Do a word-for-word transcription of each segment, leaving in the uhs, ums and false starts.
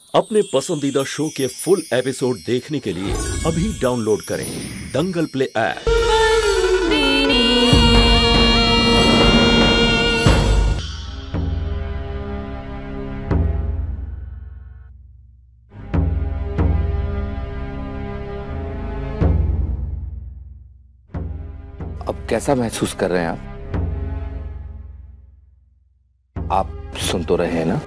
अपने पसंदीदा शो के फुल एपिसोड देखने के लिए अभी डाउनलोड करें दंगल प्ले ऐप। अब कैसा महसूस कर रहे हैं आप? आप सुन तो रहे हैं ना?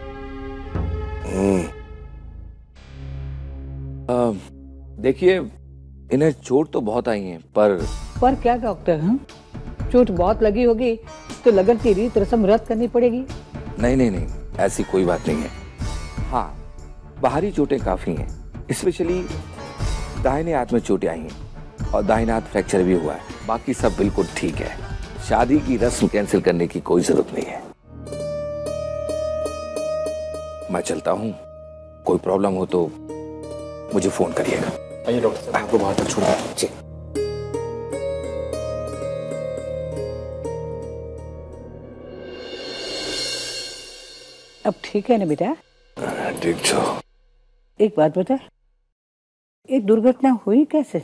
देखिए, इन्हें चोट तो बहुत आई है, पर पर क्या डॉक्टर? हम चोट बहुत लगी होगी तो लगन की रीत रस्म रद्द करनी पड़ेगी। नहीं नहीं नहीं, ऐसी कोई बात नहीं है। हाँ, बाहरी चोटें काफी हैं, स्पेशली दाहिने हाथ में चोटें आई हैं और दाहिना हाथ फ्रैक्चर भी हुआ है। बाकी सब बिल्कुल ठीक है। शादी की रस्म कैंसिल करने की कोई जरूरत नहीं है। मैं चलता हूँ, कोई प्रॉब्लम हो तो मुझे फोन करिएगा। आइए डॉक्टर साहब, आपको बाहर तक छोड़ जी। अब ठीक है ना बेटा? ठीक छो। एक बात बता, एक दुर्घटना हुई कैसे?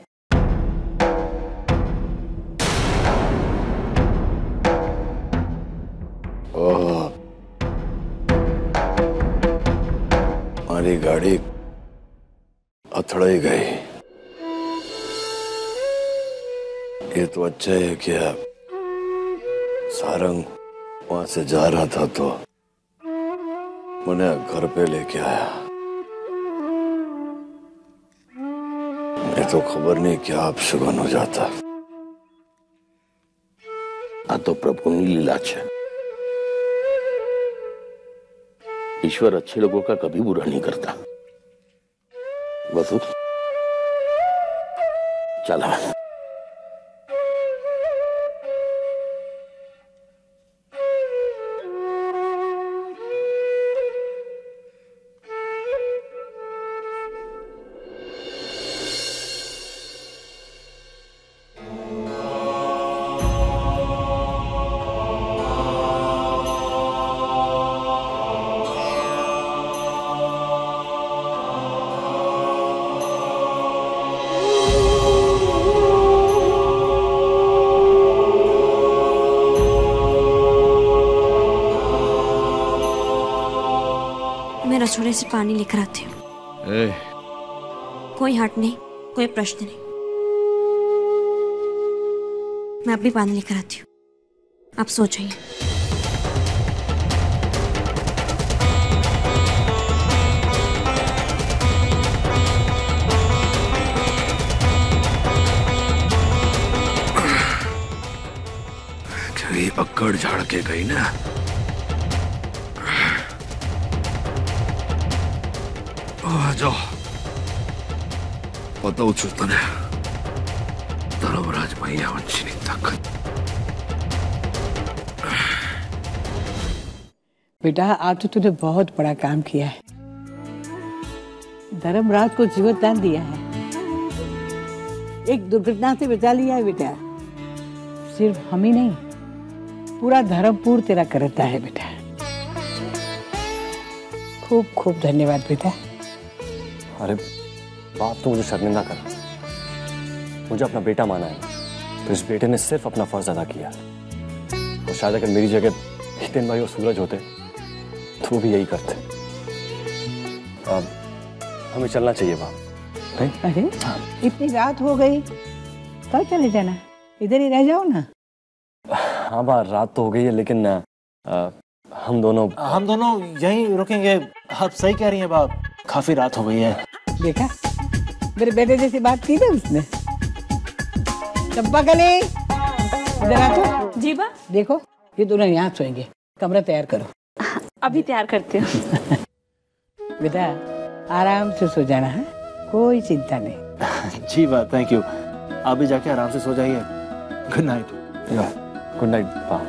ओह, हमारी गाड़ी अथड़ाई गई। ये तो अच्छा है कि सारंग वहां से जा रहा था तो मैंने घर पे लेके आया। ये तो खबर नहीं क्या आप शुगन हो जाता। आ तो प्रभु की लीला है। ईश्वर अच्छे लोगों का कभी बुरा नहीं करता। वसु, चला। मैं रसोड़े से पानी लेकर आती हूँ। कोई हट नहीं, कोई प्रश्न नहीं। मैं अभी पानी लेकर आती हूँ, आप सो जाइए। कभी अक्कड़ झाड़ के गई ना, जाओ पता उचलता धर्मराज भैया वंशी ताकत। बेटा, आज तो तूने बहुत बड़ा काम किया है। धर्मराज को जीवन दान दिया है, एक दुर्घटना से बचा लिया है बेटा। सिर्फ हम ही नहीं, पूरा धर्मपुर तेरा करता है बेटा। खूब खूब धन्यवाद बेटा। अरे बाप तो मुझे शर्मिंदा कर। मुझे अपना बेटा माना है तो इस बेटे ने सिर्फ अपना फर्ज अदा किया। और शायद अगर मेरी जगह हितेन भाई और सूरज होते तो वो भी यही करते। अब हमें चलना चाहिए बाप। नहीं? अरे हाँ। इतनी रात हो गई, कल चले जाना, इधर ही रह जाओ ना। हाँ बा, रात तो हो गई है, लेकिन आ, हम दोनों हम दोनों यहीं रुकेंगे। आप सही कह रही हैं बाप, काफी रात हो गई है। देखा, मेरे बेटे जैसी बात की ना उसने। चंपा कली, इधर आ तो। जी बा। देखो, ये दोनों यहाँ सोएंगे, कमरा तैयार करो। अभी तैयार करती हूँ। बेटा, आराम से सो जाना है, कोई चिंता नहीं। जी बा, थैंक यू। आप भी जाके आराम से सो जाइए। Good night. गुड नाइट बा।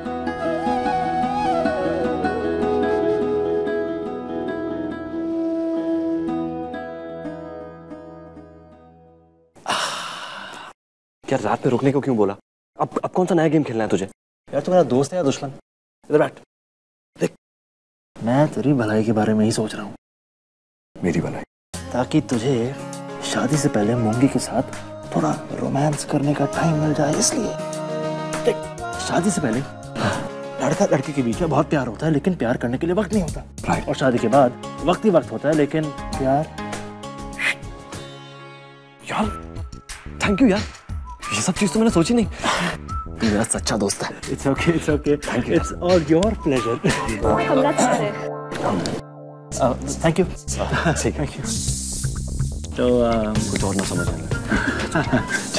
यार, रात में रुकने को क्यों बोला? अब अब कौन सा नया गेम खेलना है तुझे? यार, तू मेरा दोस्त है या दुश्मन? इधर बैठ। देख, मैं तेरी भलाई के बारे में ही सोच रहा हूँ। मेरी बनाई। ताकि तुझे शादी से पहले मूंगी के साथ थोड़ा रोमांस करने का टाइम मिल जाए, इसलिए। देख, शादी से पहले लड़का लड़की के बीच में बहुत प्यार होता है, लेकिन प्यार करने के लिए वक्त नहीं होता। राइट। और शादी के बाद वक्त ही वक्त होता है, लेकिन प्यार। यार थैंक यू यार, ये सब चीज तो मैंने सोची नहीं। तू मेरा सच्चा दोस्त है। It's okay, it's okay, thank you. It's all your pleasure. Thank you. ठीक है। तो uh, कुछ और ना समझ आना।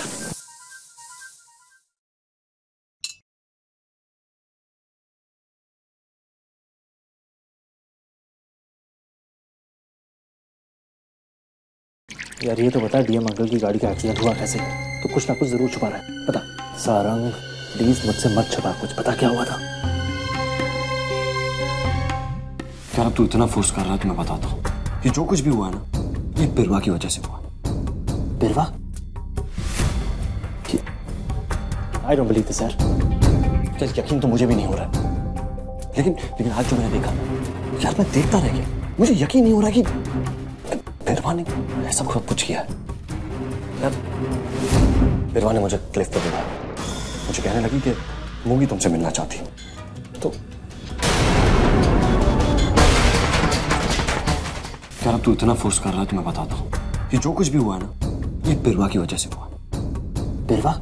यार ये तो बता, डीएम अंकल की गाड़ी का एक्सीडेंट हुआ कैसे? तो कुछ ना कुछ जरूर छुपा रहा है, बता। सारंग प्लीज मुझसे मत छुपा कुछ, बता क्या हुआ था। यार अब तू इतना फोर्स कर रहा है तो मैं बताता हूँ। ये जो कुछ भी हुआ है ना, ये बिरवा की वजह से हुआ। बिरवा? आई डोंट बिलीव दिस यार। चल यकीन तो मुझे भी नहीं हो रहा है, लेकिन लेकिन आज जो मैंने देखा यार, मैं देखता रह गया। मुझे यकीन नहीं हो रहा कि बिरवा ने ऐसा सब कुछ किया है। यार बिरवा ने मुझे क्लिफ पर बुलाया, मुझे कहने लगी कि मूंगी तुमसे मिलना चाहती। तो यार अब तू इतना फोर्स कर रहा है तो मैं बताता हूँ। ये जो कुछ भी हुआ है ना, ये बिरवा की वजह से हुआ। बिरवा?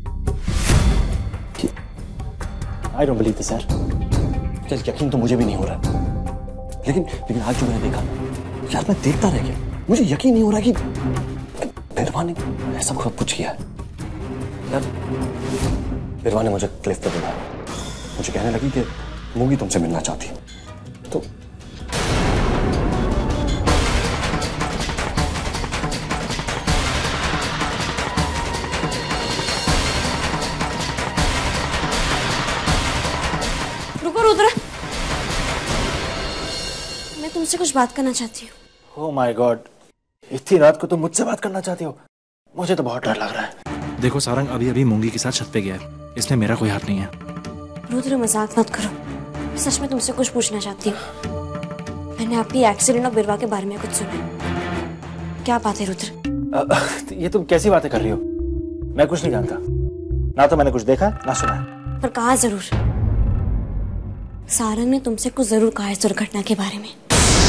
आई डोंट बिलीव दिस यार। चल यकीन तो मुझे भी नहीं हो रहा है, लेकिन लेकिन आज जो मैंने देखा यार, मैं देखता रह गया। मुझे यकीन नहीं हो रहा कि बिरवा ने ऐसा सब कुछ किया है। यार बिरवा ने मुझे क्लिफ पर बुलाया, मुझे कहने लगी कि मूंगी तुमसे मिलना चाहती। तो रुको रुद्र, मैं तुमसे कुछ बात करना चाहती हूँ। ओह माय गॉड, इतनी रात को तुम मुझसे बात करना चाहती हो? मुझे तो बहुत डर लग रहा है। देखो सारंग अभी अभी मूंगी के साथ छत पे गया है, इसमें मेरा कोई हाथ नहीं है। रुद्र मजाक मत करो, मैं सच में तुमसे कुछ पूछना चाहती हूँ। मैंने आपकी एक्सीडेंट और बिरवा के बारे में कुछ सुना। क्या बात है रुद्र? ये तुम कैसी बातें कर रही हो? मैं कुछ नहीं जानता, ना तो मैंने कुछ देखा ना सुना। पर कहा जरूर, सारंग ने तुमसे कुछ जरूर कहा है इस दुर्घटना के बारे में।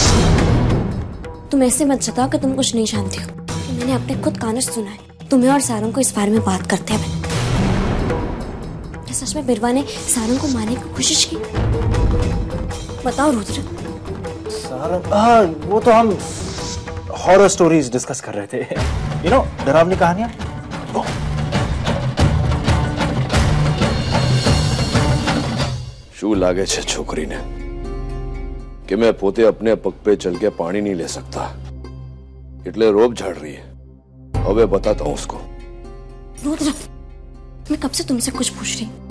तुम ऐसे मत जताओ कि तुम कुछ नहीं जानती हो। मैंने अपने खुद कानों से सुना है तुम्हें और सारंग को इस बारे में बात करते हुए। सच में बिरवा ने सारंग को मारने की कोशिश की? बताओ रुद्र। सारंग? हाँ, वो तो हम हॉरर स्टोरीज डिस्कस कर रहे थे, यू नो, डरावनी कहानियां। શું લાગે છે છોકરીને કે मैं પોતે अपने पग पे चल के पानी नहीं ले सकता, એટલે रोब झाड़ रही है। હવે बताता हूँ उसको। रुद्र, मैं कब से तुमसे कुछ पूछ रही हूँ।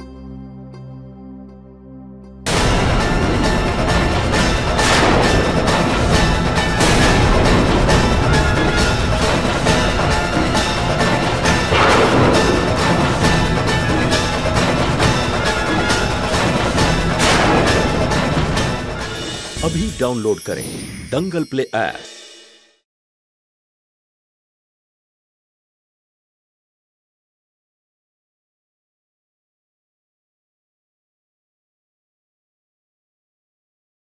अभी डाउनलोड करें दंगल प्ले ऐप।